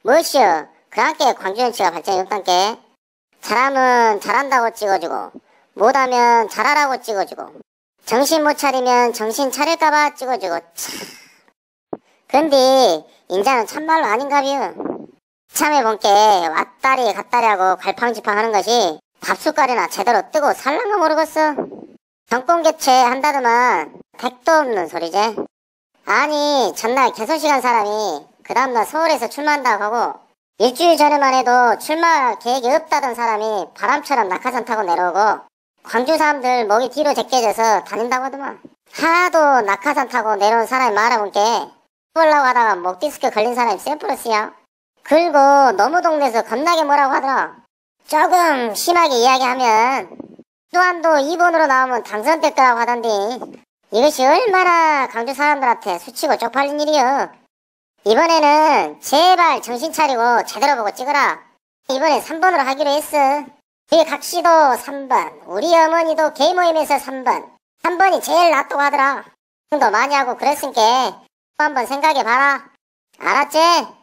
무엇이여 그랑께 광주연치가 발전이 없단께. 잘하면 잘한다고 찍어주고 못하면 잘하라고 찍어주고 정신 못 차리면 정신 차릴까봐 찍어주고 참. 근데 인자는 참말로 아닌가비요. 참해본께 왔다리 갔다리 하고 갈팡지팡 하는 것이 밥숟가락이나 제대로 뜨고 살랑가 모르겠어. 정권교체 한다더만 택도 없는 소리제. 아니 전날 개소식한 사람이 그 다음날 서울에서 출마한다고 하고 일주일 전에만 해도 출마 계획이 없다던 사람이 바람처럼 낙하산 타고 내려오고 광주 사람들 목이 뒤로 제껴져서 다닌다고 하더만. 하도 낙하산 타고 내려온 사람이 말해본게 보려고 하다가 목 디스크 걸린 사람이 샘플러스야. 그리고 너무 동네에서 겁나게 뭐라고 하더라. 조금 심하게 이야기하면 또한도 2번으로 나오면 당선될 거라고 하던데 이것이 얼마나 광주 사람들한테 수치고 쪽팔린 일이여. 이번에는 제발 정신 차리고 제대로 보고 찍어라. 이번에 3번으로 하기로 했어. 우리 각시도 3번, 우리 어머니도 게이 모임에서 3번. 3번이 제일 낫다고 하더라. 더 많이 하고 그랬으니까 또 한번 생각해봐라. 알았지?